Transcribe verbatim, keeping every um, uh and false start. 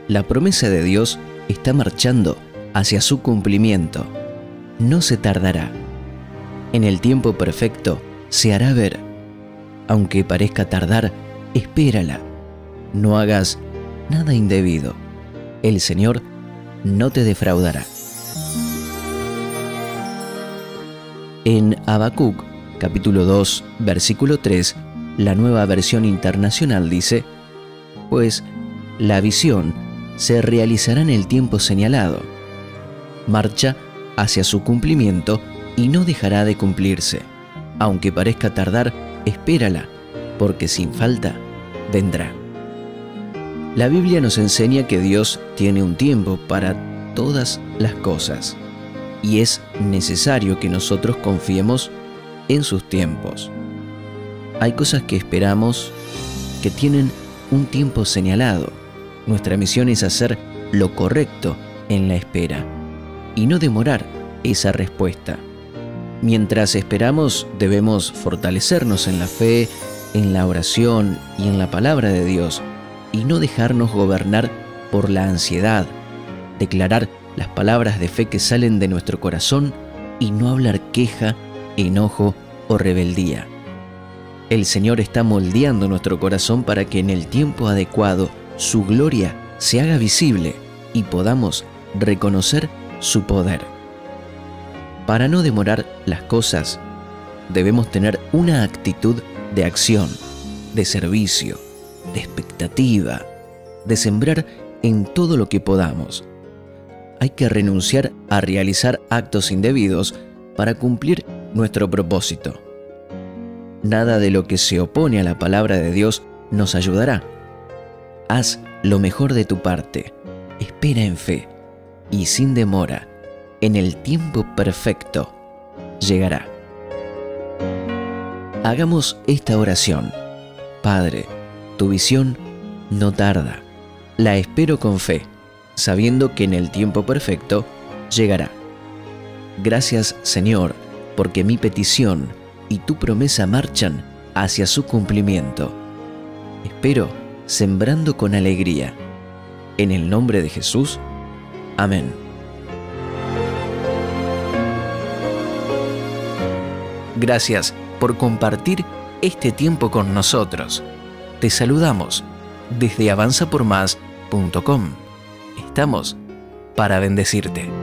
La promesa de Dios está marchando hacia su cumplimiento. No se tardará. En el tiempo perfecto se hará ver. Aunque parezca tardar, espérala. No hagas nada indebido. El Señor no te defraudará. En Habacuc, capítulo dos, versículo tres, la Nueva Versión Internacional dice: pues la visión se realizará en el tiempo señalado. Marcha hacia su cumplimiento y no dejará de cumplirse. Aunque parezca tardar, espérala, porque sin falta vendrá. La Biblia nos enseña que Dios tiene un tiempo para todas las cosas, y es necesario que nosotros confiemos en sus tiempos. Hay cosas que esperamos que tienen un tiempo señalado. Nuestra misión es hacer lo correcto en la espera y no demorar esa respuesta. Mientras esperamos, debemos fortalecernos en la fe, en la oración y en la palabra de Dios, y no dejarnos gobernar por la ansiedad, declarar las palabras de fe que salen de nuestro corazón y no hablar queja, enojo o rebeldía. El Señor está moldeando nuestro corazón para que en el tiempo adecuado su gloria se haga visible y podamos reconocer su poder. Para no demorar las cosas, debemos tener una actitud de acción, de servicio, de expectativa, de sembrar en todo lo que podamos. Hay que renunciar a realizar actos indebidos para cumplir nuestro propósito. Nada de lo que se opone a la palabra de Dios nos ayudará. Haz lo mejor de tu parte, espera en fe y sin demora, en el tiempo perfecto, llegará. Hagamos esta oración. Padre, tu visión no tarda. La espero con fe, sabiendo que en el tiempo perfecto llegará. Gracias, Señor, porque mi petición y tu promesa marchan hacia su cumplimiento. Espero sembrando con alegría. En el nombre de Jesús. Amén. Gracias por compartir este tiempo con nosotros. Te saludamos desde avanza por más punto com. Estamos para bendecirte.